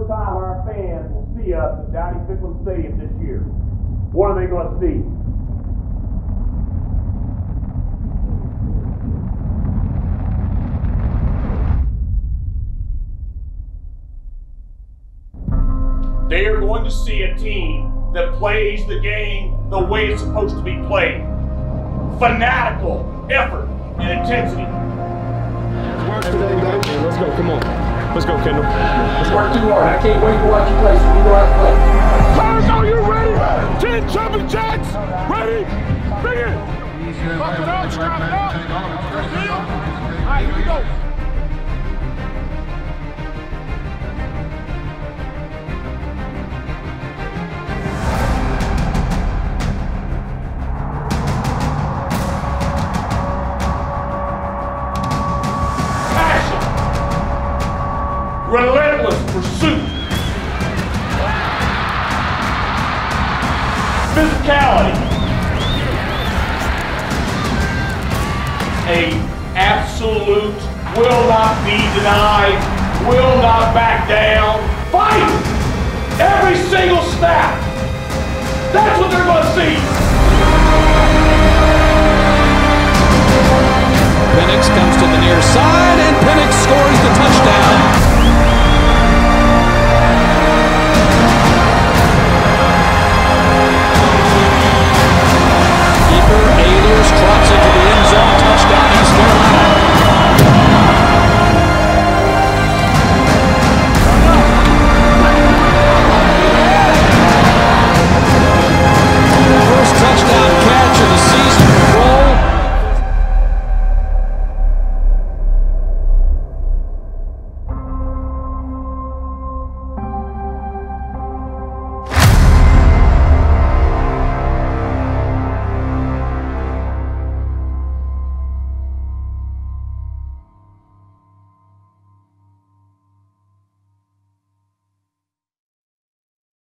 first time our fans will see us at Dowdy-Ficklen Stadium this year. What are they going to see? They are going to see a team that plays the game the way it's supposed to be played. Fanatical effort and intensity. Let's go, come on. Let's go, Kendall. Let's work too hard. I can't wait to watch you play, so we go out and play. Players, are you ready? 10 jumping jacks. Ready? Bring it. Fuck it up, strap it up. All right, here we go. Relentless pursuit. Physicality. A absolute, will not be denied, will not back down. Fight! Every single snap. That's what they're going to see.